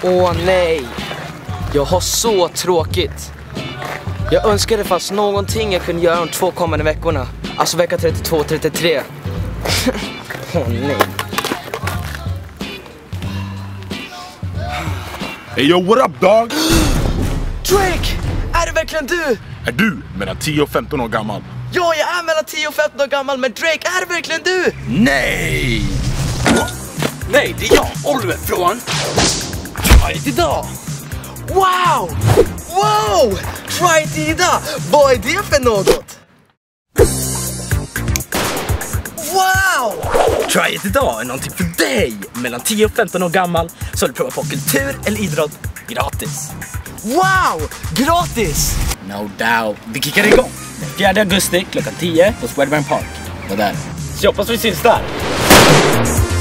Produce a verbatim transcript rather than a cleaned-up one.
Åh nej, jag har så tråkigt. Jag önskar det fanns någonting jag kunde göra de två kommande veckorna. Alltså vecka trettiotvå och trettiotre. Åh nej. Hey yo, what up dog? Drake, är det verkligen du? Är du mellan tio och femton år gammal? Ja, jag är mellan tio och femton år gammal, men Drake, är det verkligen du? Nej! Nej, det är jag, Oliver från Try It idag. Wow! Wow! Try It idag! Vad är det för något? Wow! Try It idag är någonting för dig mellan tio och femton år gammal, så du provar på kultur eller idrott gratis. Wow! Gratis! No doubt. Vi kickar igång den fjärde augusti klockan tio på Swedbank Park. Det där. Så jag hoppas vi syns där.